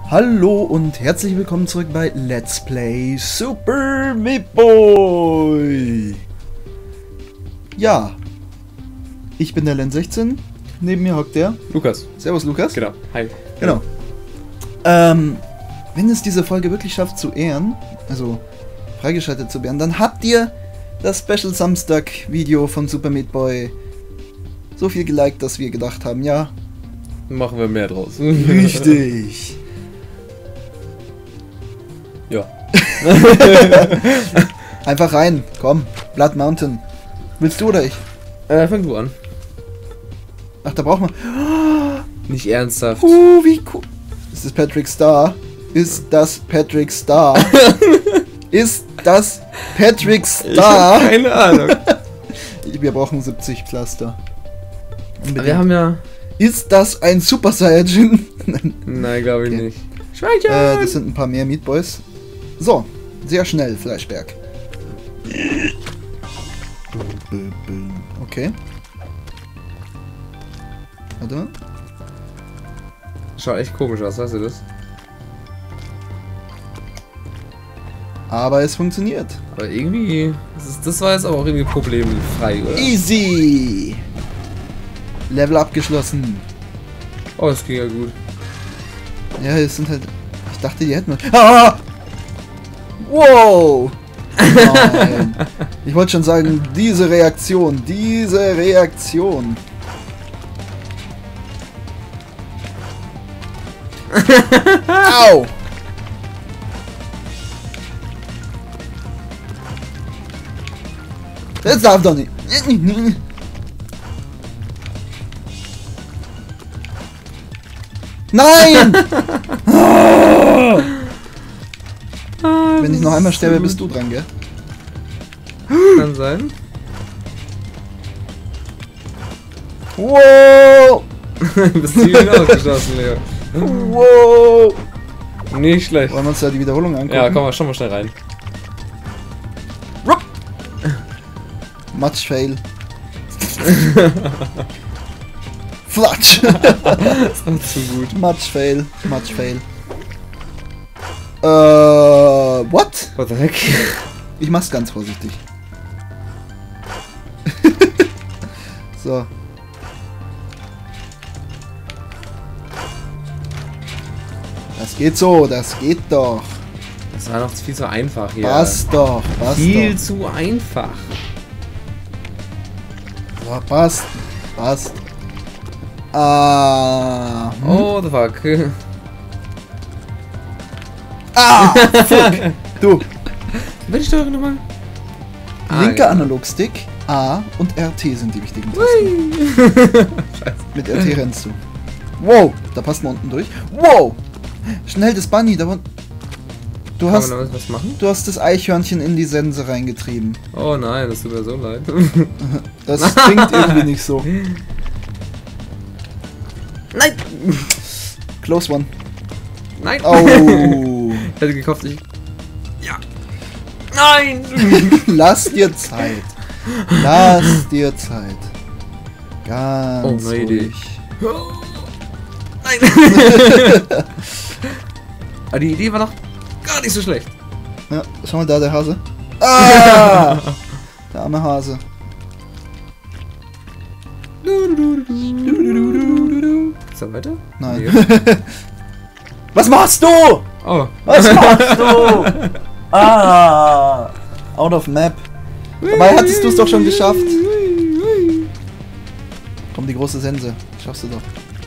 Hallo und herzlich willkommen zurück bei Let's Play Super Meat Boy. Ja, ich bin der Len16, neben mir hockt der Lukas. Servus Lukas. Genau, hi. Genau. Wenn es diese Folge wirklich schafft zu ehren, also freigeschaltet zu werden, dann habt ihr das Special Samstag Video von Super Meat Boy so viel geliked, dass wir gedacht haben, ja, Machen wir mehr draus. richtig. Ja. Einfach rein, komm, Blood Mountain. Willst du oder ich? Fang du an. Ach, da braucht man... Nicht ernsthaft. Wie cool. Ist das Patrick Star? Ist das Patrick Star? Ist das Patrick Ich hab Star? keine Ahnung. Wir brauchen 70 Pflaster. Aber wir haben ja... Ist das ein Super Saiyajin? Nein, glaube ich Okay. nicht. Schweinchen! Das sind ein paar mehr Meat Boys. So, sehr schnell, Fleischberg. Okay. Warte mal. Schaut echt komisch aus, weißt du das? Aber es funktioniert. Aber irgendwie... Das war jetzt aber auch irgendwie problemfrei, oder? Easy! Level abgeschlossen. Oh, das ging ja gut. Ja, es sind halt... Ich dachte, die hätten wir... Ah! Wow! Nein. Ich wollte schon sagen, diese Reaktion. Diese Reaktion. Au! Das darf doch nicht. Nein! Wenn ich noch einmal sterbe, bist du dran, gell? Kann sein. Wow! Bist du wieder ausgeschossen, Leo. Wow! Nicht schlecht. Wollen wir uns da die Wiederholung angucken? Ja, komm mal, schau mal schnell rein. Rup. Much fail. Flatsch! Das war zu gut. Much fail. Much fail. What? What the heck? Ich mach's ganz vorsichtig. So. Das geht so, das geht doch. Das war doch viel zu einfach hier. Passt doch, passt Viel doch. zu einfach. So, passt, passt. Ah. Oh, the fuck. Ah, fuck. Du, Welche Steuerung nochmal? linker Analogstick, A und RT sind die wichtigen Tasten. Scheiße. Mit RT rennst du. Wow, da passt man unten durch. Wow, schnell das Bunny, da unten. Du Kann hast, man da was machen? du hast das Eichhörnchen in die Sense reingetrieben. Oh nein, das tut mir so leid. Das klingt irgendwie nicht so. Nein! Close one. Nein! Oh. Ich hätte gekauft, ich... Ja! Nein! Lass dir Zeit. Lass dir Zeit. Ganz Oh, neue Idee. ruhig. Nein! Aber die Idee war doch gar nicht so schlecht. Ja, schau mal da, der Hase. Ah! Der arme Hase. Ist da weiter? Nein. Nee. Was machst du? Oh. Was machst du? Ah! Out of map. Dabei hattest du es doch schon geschafft. Komm, die große Sense. Schaffst du doch.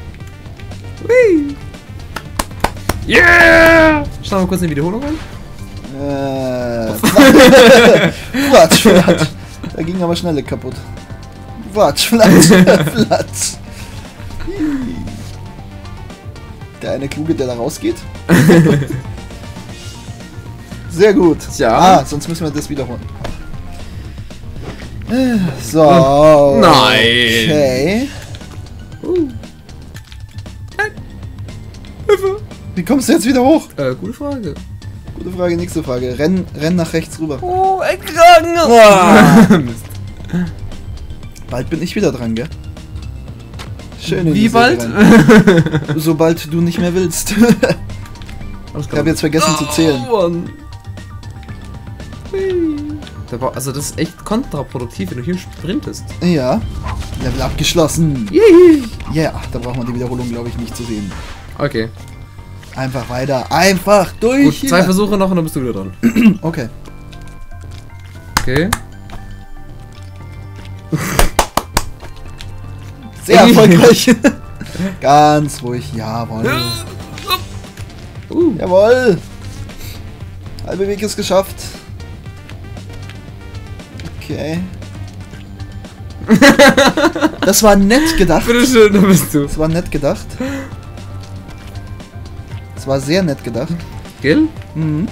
Yeah! Schauen wir mal kurz eine Wiederholung an. Flatsch, Flatsch. Da ging aber schnelle kaputt. Flatsch, Flatsch, Flatsch. Der eine Kluge, der da rausgeht. Sehr gut. Ja. Ah, sonst müssen wir das wiederholen. So. Nein. Okay. Hilfe! Wie kommst du jetzt wieder hoch? Gute Frage. Gute Frage, nächste Frage. Renn nach rechts rüber. Oh, ein Kragen! Ah. Bald bin ich wieder dran, gell? Schön in Wie die bald? Serie rein. Sobald du nicht mehr willst. Ich habe jetzt vergessen zu zählen. Mann. Also das ist echt kontraproduktiv, wenn du hier sprintest. Ja. Level abgeschlossen. Yay. Ja, da braucht man die Wiederholung, glaube ich, nicht zu sehen. Okay. Einfach weiter. Einfach durch. Gut, hier. 2 Versuche noch und dann bist du wieder dran. Okay. Okay. Sehr erfolgreich. Ganz ruhig. Jawohl. Jawohl. Halbe Weg ist geschafft. Okay. Das war nett gedacht. Bitteschön, da bist du. Das war nett gedacht. Das war sehr nett gedacht. Gell? Mhm.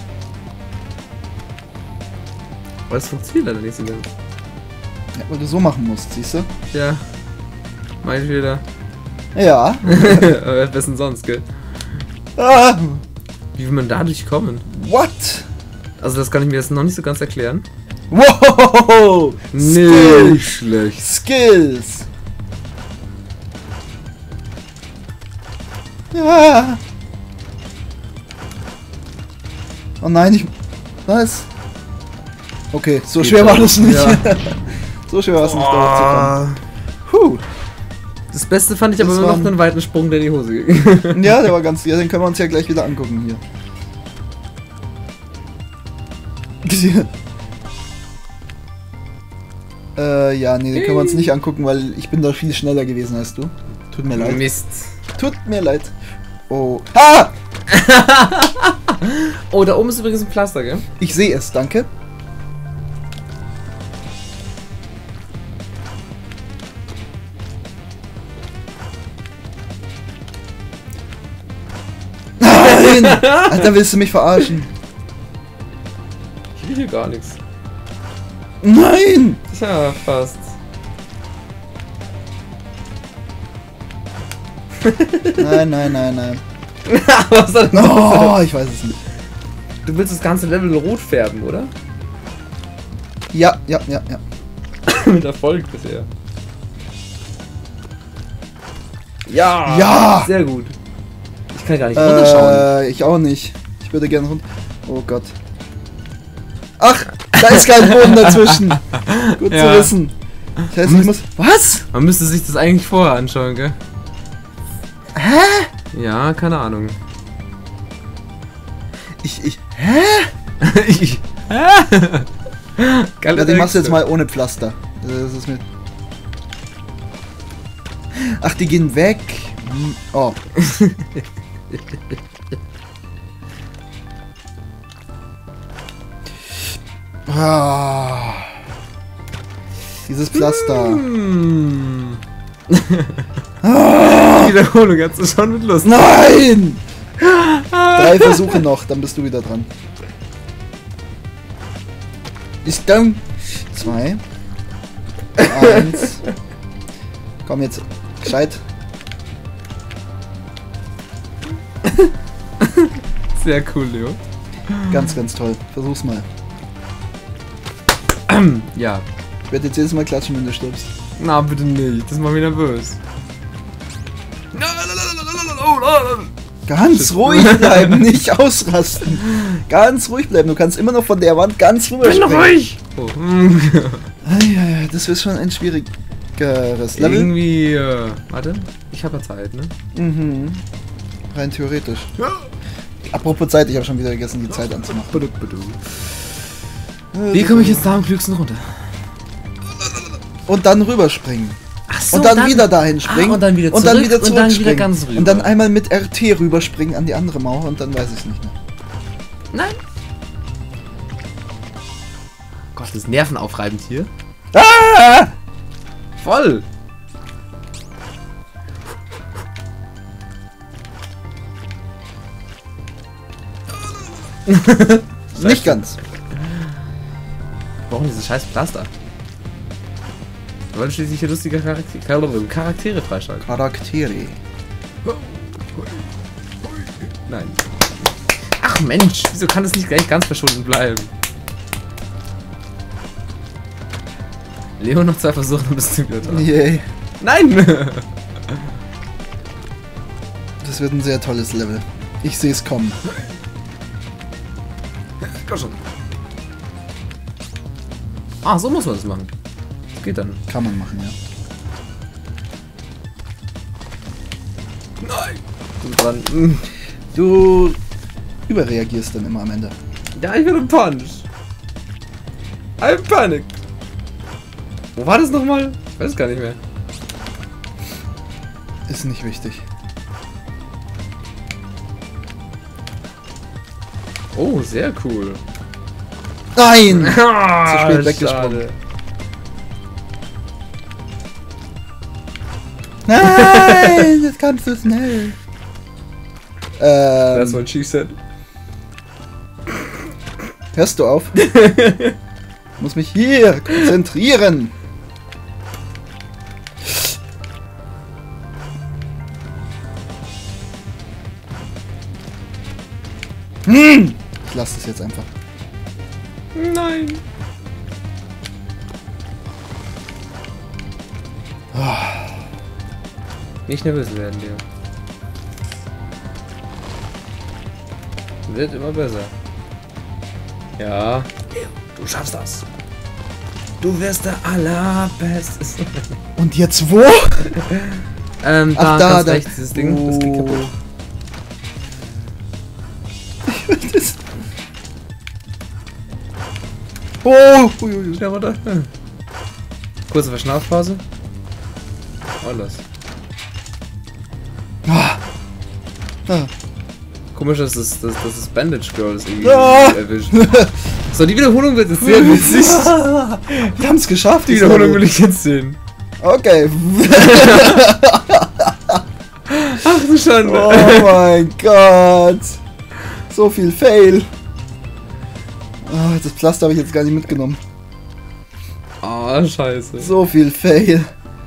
Aber es funktioniert leider nicht so ganz. Ja, weil du so machen musst, siehst du? Ja. Mein Fehler. Ja. Aber was denn sonst, gell? Ah, Wie will man dadurch kommen? what? Also das kann ich mir jetzt noch nicht so ganz erklären. Wow! Nicht schlecht. Skills! Ja! Oh nein, ich... Was? Okay, so Geht schwer war doch. das nicht. Ja. So schwer war es nicht, darauf zu kommen. Puh. Das Beste fand ich aber Das immer noch war- einen weiten Sprung, der in die Hose ging. Ja, der war ganz... Ja, den können wir uns ja gleich wieder angucken hier. Ja, nee, den können wir uns nicht angucken, weil ich bin da viel schneller gewesen als du. Tut mir leid. Mist. Tut mir leid. Oh. Ah! Oh, da oben ist übrigens ein Pflaster, gell? Ich sehe es, danke. Nein! Alter, willst du mich verarschen? Ich will hier gar nichts. Nein! Tja, fast. Nein, nein, nein, nein. Was soll denn das? Oh, ich weiß es nicht. Du willst das ganze Level rot färben, oder? Ja, ja, ja, ja. Mit Erfolg bisher. Ja! Ja! Sehr gut. Ich kann gar nicht runterschauen. Ich auch nicht. Ich würde gerne runter. Oh Gott. Ach, da ist kein Boden dazwischen. Gut Ja. zu wissen. Das heißt, ich muss... Was? Man müsste sich das eigentlich vorher anschauen, gell? Hä? Ja, keine Ahnung. Hä? Geil, Ja, den machst du jetzt mal ohne Pflaster. Das ist mit... Ach, die gehen weg. Hm, oh. Ah. Dieses Pflaster. Hm. Die Wiederholung hast du schon mit Lust. Nein! 3 Versuche noch, dann bist du wieder dran. Ist dann 2 1. Komm jetzt, gescheit. Sehr cool, Leo. Ganz, ganz toll. Versuch's mal. Ja. Ich werde jetzt jedes Mal klatschen, wenn du stirbst. Na, bitte nicht. Das macht mich nervös. Ganz ruhig bleiben, nicht ausrasten. Ganz ruhig bleiben. Du kannst immer noch von der Wand ganz rüber Bin doch springen. ruhig! Oh. Eieiei, das wird schon ein schwierigeres Level. Irgendwie, warte. Ich habe ja Zeit, ne? Mhm. Rein theoretisch. Apropos Zeit, ich habe schon wieder vergessen, die Zeit anzumachen. Wie komme ich jetzt da am klügsten runter? Und dann rüberspringen. Ach so, Und dann wieder dahin springen. und dann wieder und dann zurück wieder und dann wieder zurückspringen. ganz rüber. Und dann einmal mit RT rüberspringen an die andere Mauer und dann weiß ich es nicht mehr. Nein. Gott, das ist nervenaufreibend hier. Ah! Voll. Nicht ganz. Warum dieses scheiß Pflaster? Wir wollen schließlich hier lustige Charaktere freischalten. Charaktere. Nein. Ach Mensch, wieso kann es nicht gleich ganz verschwunden bleiben? Leo, noch 2 Versuche, dann bist du wieder dran. Yay. Nein! Das wird ein sehr tolles Level. Ich sehe es kommen. Komm schon. Ah, so muss man das machen. Das geht dann. Kann man machen, ja. Nein! Du dran. Du überreagierst dann immer am Ende. Ja, ich bin panisch. I'm panicked. Wo war das nochmal? Ich weiß gar nicht mehr. Ist nicht wichtig. Oh, sehr cool. Nein! Zu spät weggesprungen. Nein! Das kam zu schnell. That's what she said. Hörst du auf? Muss mich hier konzentrieren. Ich lasse es jetzt einfach. Nein. Nicht nervös werden, Leo. Wird immer besser. Ja. Leo, du schaffst das. Du wirst der Allerbeste. Und jetzt wo? Ach, da rechts, dieses Ding. Oh. Das geht kaputt. Das oh! Uiuiui. Ja, warte. Kurze Verschnaufpause. Und los. Ah. Ah. Komisch, dass das Bandage Girl ist irgendwie Ah. erwischt. So, die Wiederholung wird jetzt sehr witzig. Wir haben es geschafft. Die Wiederholung will ich jetzt sehen. Okay. Ach du Schande. Oh mein Gott. So viel Fail. Oh, das Pflaster habe ich jetzt gar nicht mitgenommen. Oh, scheiße. So viel Fail.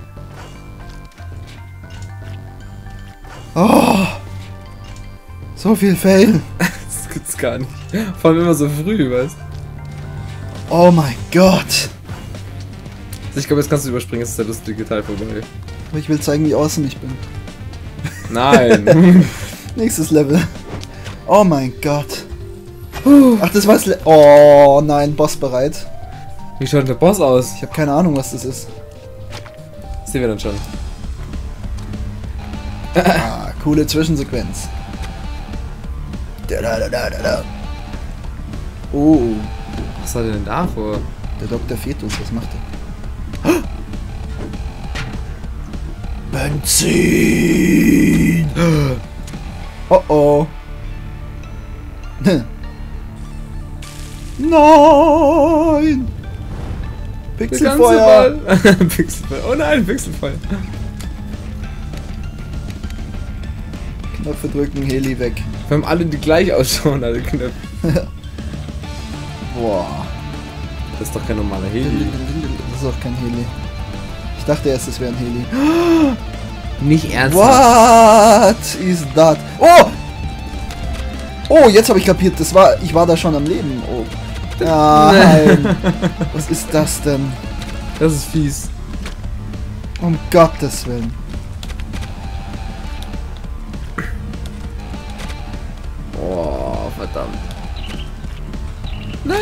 Oh. So viel Fail. Das gibt's gar nicht. Vor allem immer so früh, weißt du? Oh mein Gott. Ich glaube, jetzt kannst du überspringen, jetzt ist der lustige Teil vorbei. Aber ich will zeigen, wie awesome ich bin. Nein. Nächstes Level. Oh mein Gott. Ach, das war's. Oh nein, Boss bereit. Wie schaut denn der Boss aus? Ich habe keine Ahnung, was das ist. Das sehen wir dann schon. Ah, coole Zwischensequenz. Oh, Was hat er denn da vor? der Dr. Fetus, was macht er? Benzin! Oh oh. Nein! Pixelfeuer! Pixelfeuer. Oh nein, Pixelfeuer. Knöpfe drücken, Heli weg. Wir haben alle die gleich ausschauen, alle Knöpfe. Boah. Das ist doch kein normaler Heli. Das ist auch kein Heli. Ich dachte erst, es wäre ein Heli. Nicht ernsthaft. What is that? Oh! Oh, jetzt habe ich kapiert. Ich war da schon am Leben. Oh. Nein. Was ist das denn? Das ist fies. Um Gottes Willen. Oh, verdammt. Nein.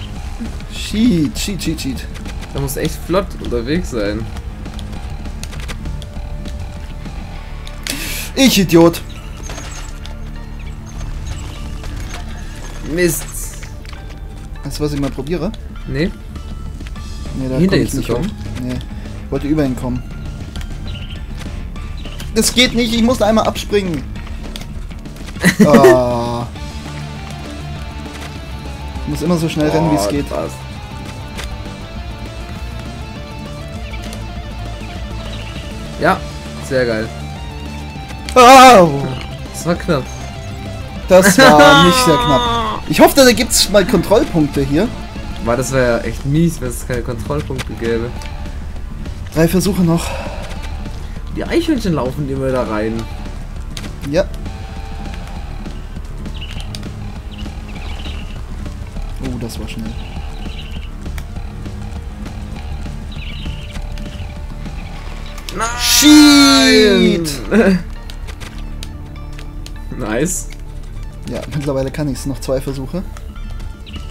Cheat. Da muss echt flott unterwegs sein. Ich Idiot. Mist. Weißt du, was ich mal probiere? Nee. Nee, da Hinter komm ihn ich zu nicht kommen? hoch. Nee. Ich wollte über ihn kommen. Das geht nicht, ich muss einmal abspringen. Ah. Ich muss immer so schnell rennen, wie es geht. Passt. Ja, sehr geil. Au! Das war knapp. Das war nicht sehr knapp. Ich hoffe, da gibt's mal Kontrollpunkte hier. Weil das wäre ja echt mies, wenn es keine Kontrollpunkte gäbe. 3 Versuche noch. Die Eichhörnchen laufen immer da rein. Ja. Oh, das war schnell. Shit! Nice. Ja, mittlerweile kann ich es. Noch 2 Versuche.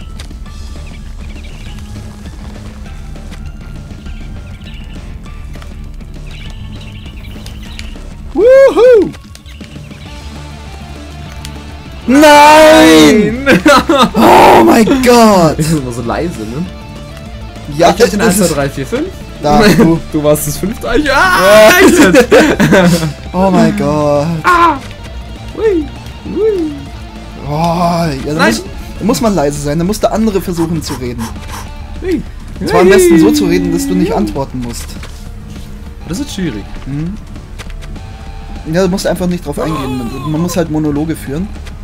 Nein! Oh mein Gott! Das ist immer so leise, ne? Ja, ich den 1, 2, 3, 4, 5. Da, Du warst das 5. Ja! Oh mein Gott. Ah! Ui! Ui! Oh, ja, da muss man leise sein, da muss der andere versuchen zu reden. Ui! Und zwar am besten so zu reden, dass du nicht antworten musst. Das ist schwierig. Mhm. Ja, du musst einfach nicht drauf eingehen. Man muss halt Monologe führen.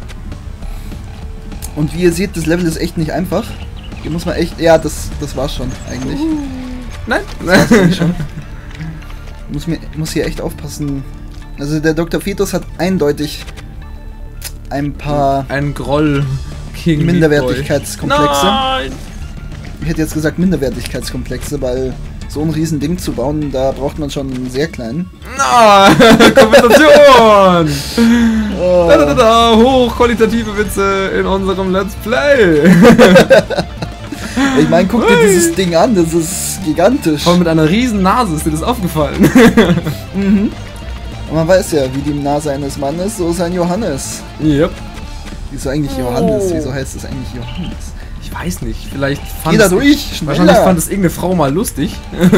Und wie ihr seht, das Level ist echt nicht einfach. Hier muss man echt... Ja, das war's schon eigentlich. Nein! Das war's eigentlich schon. Muss hier echt aufpassen. Also der Dr. Fetus hat eindeutig ein paar Ein Groll gegen Minderwertigkeitskomplexe. Nein! Ich hätte jetzt gesagt Minderwertigkeitskomplexe, weil so ein riesen Ding zu bauen, da braucht man schon einen sehr kleinen. Nein! Kompensation! Oh. Da, hochqualitative Witze in unserem Let's Play! Ich meine, guck dir dieses Ding an, das ist gigantisch. Voll mit einer riesen Nase, ist dir das aufgefallen? Mhm. Und man weiß ja, wie die Nase eines Mannes, so ist ein Johannes. Yep. Wieso eigentlich Johannes? Wieso heißt es eigentlich Johannes? Ich weiß nicht, vielleicht fand Geh da es- durch, schneller. Wahrscheinlich fand es irgendeine Frau mal lustig.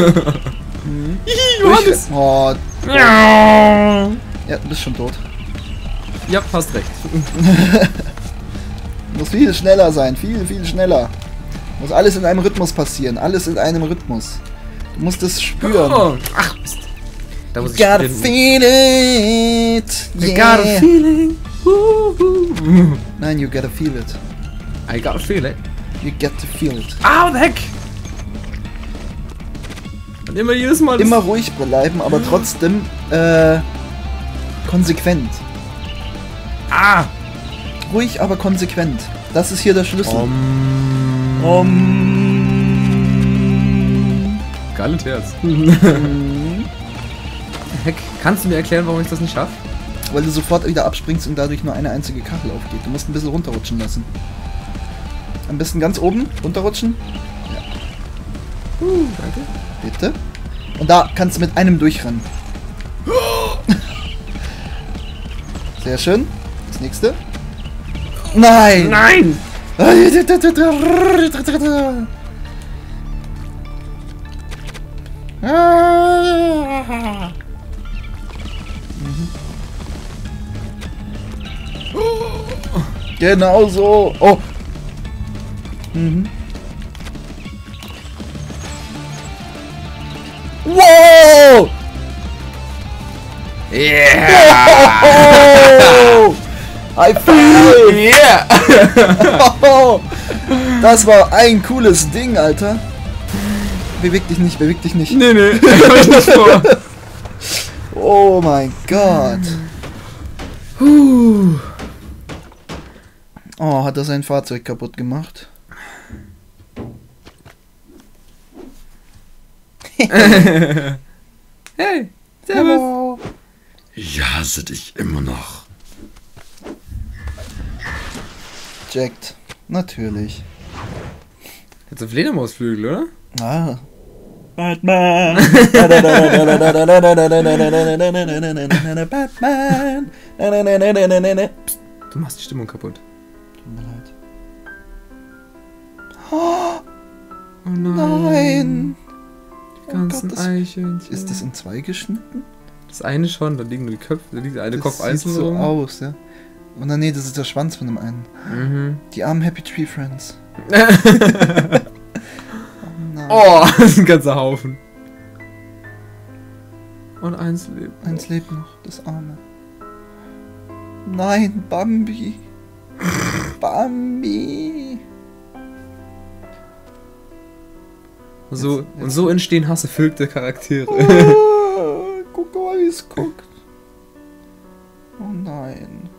Hihi, Johannes! Oh, Ja, ja, du bist schon tot. hast recht. Muss viel schneller sein, viel, viel schneller. Muss alles in einem Rhythmus passieren, alles in einem Rhythmus. Du musst es spüren. Oh, ach, Mist. Da muss ich Gotta sprinten. feel it. I got a Yeah. feeling. Woo-hoo. Nein, you gotta feel it. I got a feeling. You get to feel it. Ah, what the heck? Und immer jedes Mal. Immer ruhig bleiben, aber trotzdem konsequent. Ah! Ruhig, aber konsequent. Das ist hier der Schlüssel. Geiles Herz. Heck, kannst du mir erklären, warum ich das nicht schaffe? Weil du sofort wieder abspringst und dadurch nur eine einzige Kachel aufgeht. Du musst ein bisschen runterrutschen lassen. Am besten ganz oben runterrutschen. Danke. Bitte. Und da kannst du mit einem durchrennen. Sehr schön. Das nächste. Nein! Nein! Genau so. Oh. Mhm. Wow! Yeah! Oh! High five! Yeah! Oh! Das war ein cooles Ding, Alter. Beweg dich nicht, beweg dich nicht. Nee, nee, hab ich nicht vor. Oh mein Gott. Oh, hat er sein Fahrzeug kaputt gemacht? Hey, servus. Hallo. Ich hasse dich immer noch. Jacked. Natürlich. Jetzt auf Fledermausflügel, oder? Ah. Batman. Batman. Du machst die Stimmung kaputt. Tut mir leid. Oh nein. Nein. Die ganzen Oh Gott, Eichhörnchen. Ist das in zwei geschnitten? Das eine schon, da liegen nur die Köpfe, da liegt der eine Das Kopf sieht einzeln so rum. aus, ja. Und dann, nee, das ist der Schwanz von dem einen. Mhm. Die armen Happy Tree Friends. Nein. Oh, das ist ein ganzer Haufen. Und eins lebt. Eins lebt noch, das Arme. Nein, Bambi. Bambi. So, Jetzt- und so entstehen hasserfüllte Charaktere. Oh, guck mal, wie es guckt. Oh nein.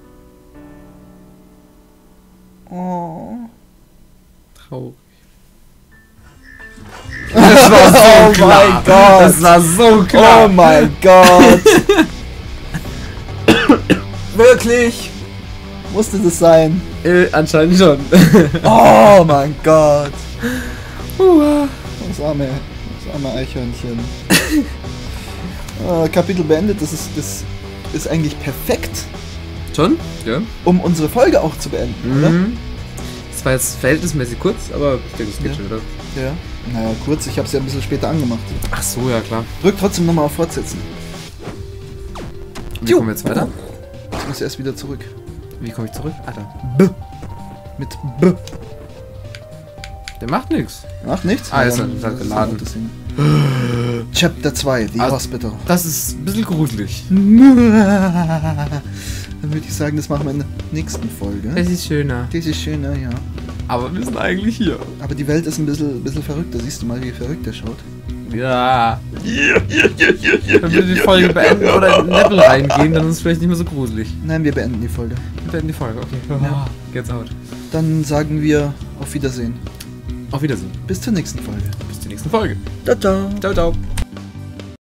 Oh. Traurig. Das war so Oh klar. mein Gott. Das war so klar. Oh mein Gott. Wirklich? Musste das sein? Anscheinend schon. Oh mein Gott. Uah. Das arme Eichhörnchen. Kapitel beendet, das ist eigentlich perfekt. Schon? Ja. um unsere Folge auch zu beenden, oder? Das war jetzt verhältnismäßig kurz, aber ich denke, das geht Ja. schon, oder? Ja. Naja, kurz, ich habe es ja ein bisschen später angemacht. Ach so, ja klar. Drück trotzdem nochmal auf Fortsetzen. Wie kommen wir jetzt weiter? Ich muss erst wieder zurück. Wie komme ich zurück? Alter. B. Mit B. Der macht nichts. Ach, nichts? Ah, Ja, ist dann- halt geladen. das Ding. Chapter 2, The Also- Hospital. Das ist ein bisschen gruselig. Dann würde ich sagen, das machen wir in der nächsten Folge. Es ist schöner. Das ist schön, ja. Aber wir sind eigentlich hier. Aber die Welt ist ein bisschen verrückt. Da siehst du mal, wie verrückt der schaut. Ja. Wenn wir die Folge beenden oder in den Level reingehen, dann ist es vielleicht nicht mehr so gruselig. Nein, wir beenden die Folge. Wir beenden die Folge, okay. Ja. Geht's out. Dann sagen wir auf Wiedersehen. Auf Wiedersehen. Bis zur nächsten Folge. Bis zur nächsten Folge. Ciao, ciao. Ciao, ciao.